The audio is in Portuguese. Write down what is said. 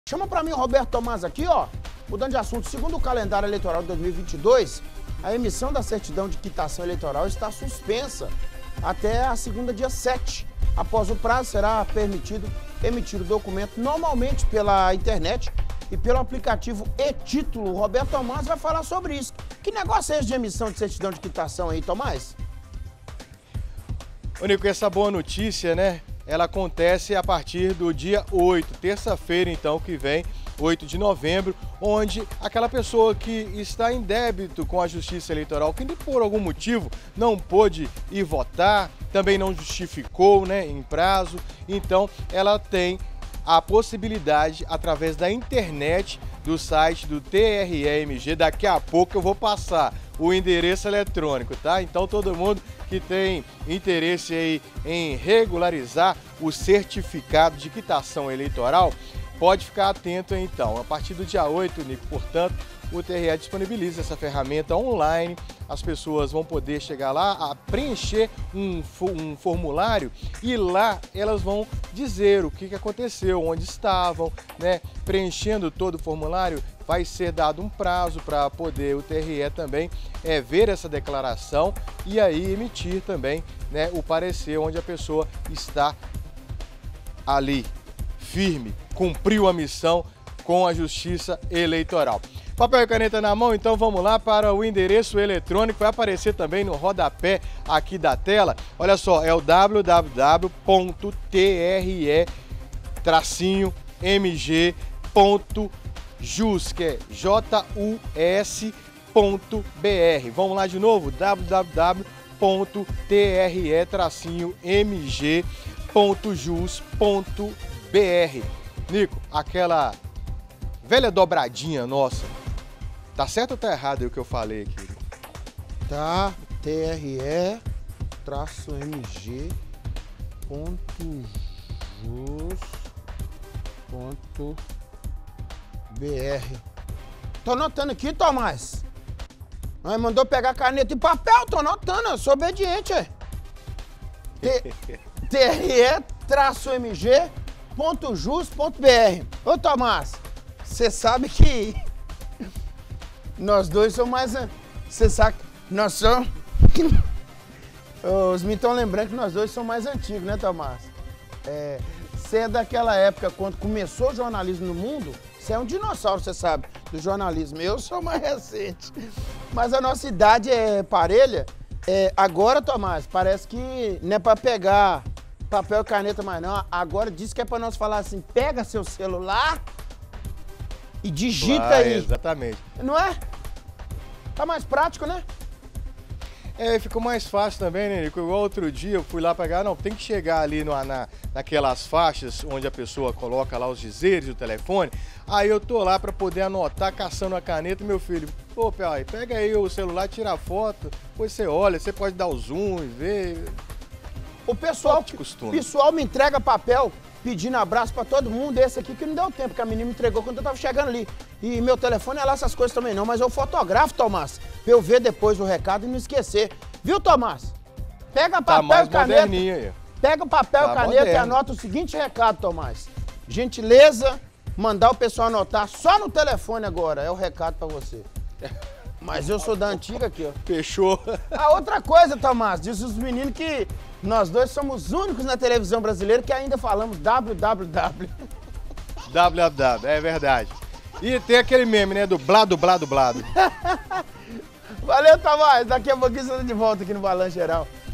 Chama para mim o Roberto Tomás aqui, ó. Mudando de assunto, segundo o calendário eleitoral de 2022, a emissão da certidão de quitação eleitoral está suspensa até a segunda, dia 7. Após o prazo, será permitido emitir o documento normalmente pela internet e pelo aplicativo e-Título. O Roberto Tomás vai falar sobre isso. Que negócio é esse de emissão de certidão de quitação aí, Tomás? Ô Nico, essa boa notícia, né? Ela acontece a partir do dia 8, terça-feira então que vem, 8 de novembro, onde aquela pessoa que está em débito com a Justiça Eleitoral, que por algum motivo não pôde ir votar, também não justificou, né, em prazo, então ela tem a possibilidade, através da internet, do site do TRE-MG, daqui a pouco eu vou passar o endereço eletrônico, tá? Então todo mundo que tem interesse aí em regularizar o certificado de quitação eleitoral, pode ficar atento então. A partir do dia 8, Nico, portanto, o TRE disponibiliza essa ferramenta online, as pessoas vão poder chegar lá, a preencher um formulário e lá elas vão dizer o que aconteceu, onde estavam, né? Preenchendo todo o formulário, vai ser dado um prazo para poder o TRE também ver essa declaração e aí emitir também, né, o parecer onde a pessoa está ali, firme, cumpriu a missão com a Justiça Eleitoral. Papel e caneta na mão, então vamos lá para o endereço eletrônico, vai aparecer também no rodapé aqui da tela. Olha só, é o www.tre-mg.jus, que é jus.br. Vamos lá de novo, www.tre-mg.jus.br. Nico, aquela velha dobradinha nossa, tá certo ou tá errado aí o que eu falei aqui? Tá, tre-mg.jus.br. Tô anotando aqui, Tomás. Nós mandou pegar caneta e papel, tô anotando, eu sou obediente, é. tre-mg.jus.br. Ô, Tomás, você sabe que nós dois somos mais... Você sabe que nós somos... Os meninos estão lembrando que nós dois somos mais antigos, né, Tomás? Você é daquela época, quando começou o jornalismo no mundo, você é um dinossauro, você sabe, do jornalismo. Eu sou mais recente. Mas a nossa idade é parelha. Agora, Tomás, parece que não é pra pegar papel e caneta mais não. Agora diz que é pra nós falar assim, pega seu celular e digita aí. Exatamente. Não é? Tá mais prático, né? Ficou mais fácil também, né, Nico? Igual outro dia eu fui lá pegar, não, tem que chegar ali naquelas faixas onde a pessoa coloca lá os dizeres do telefone. Aí eu tô lá pra poder anotar, caçando a caneta, meu filho, pô, pai, pega aí o celular, tira a foto, depois você olha, você pode dar o zoom e ver. O pessoal me entrega papel pedindo abraço pra todo mundo, esse aqui que não deu tempo, que a menina me entregou quando eu tava chegando ali. E meu telefone é lá essas coisas também não, mas eu fotografo, Tomás, pra eu ver depois o recado e não esquecer. Viu, Tomás? Pega papel e caneta. Aí. Pega o papel e caneta e anota o seguinte recado, Tomás. Gentileza, mandar o pessoal anotar só no telefone agora, é o recado pra você. Mas eu sou da antiga aqui, ó. Fechou. A outra coisa, Tomás, diz os meninos que nós dois somos os únicos na televisão brasileira que ainda falamos www. www, é verdade. E tem aquele meme, né, do blado. Valeu, Tomás. Daqui a pouquinho você tá de volta aqui no Balanço Geral.